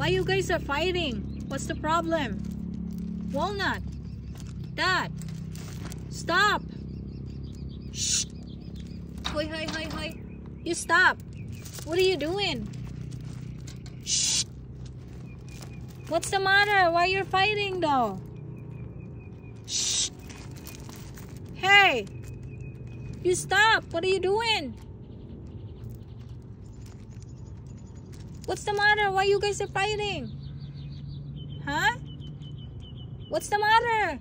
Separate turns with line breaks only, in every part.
Why you guys are fighting? What's the problem? Walnut, Dad, stop. Shh. Hoy, hoy, hoy, hoy. You stop. What are you doing? Shh. What's the matter? Why you're fighting though? Shh. Hey, you stop. What are you doing? What's the matter? Why you guys are fighting? Huh? What's the matter?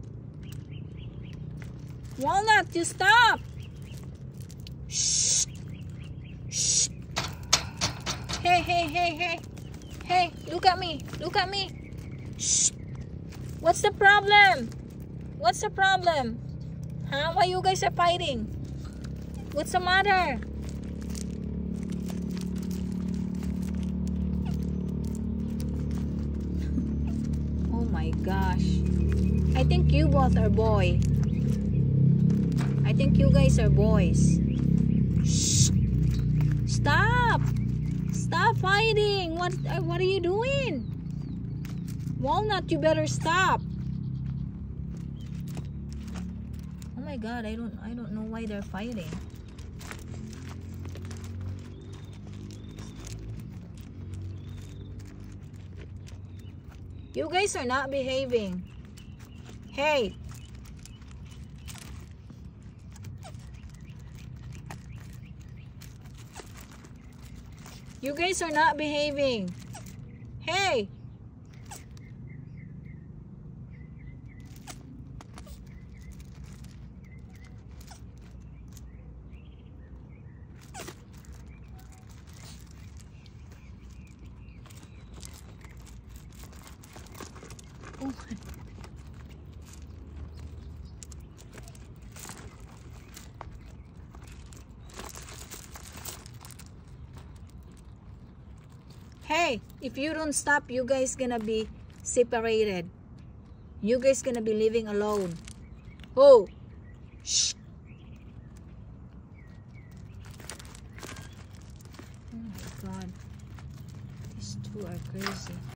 Walnut, you stop. Shh. Shh. Hey, hey, hey, hey. Hey, look at me. Look at me. Shh. What's the problem? What's the problem? Huh? Why you guys are fighting? What's the matter? Oh my gosh. I think you both are boy. I think you guys are boys. Shh. Stop. Stop fighting. What are you doing? Walnut, you better stop. Oh my god, I don't know why they're fighting. You guys are not behaving. Hey. You guys are not behaving. Hey. Oh my. Hey, if you don't stop, you guys gonna be separated. You guys gonna be living alone. Oh, shh. Oh my god, these two are crazy.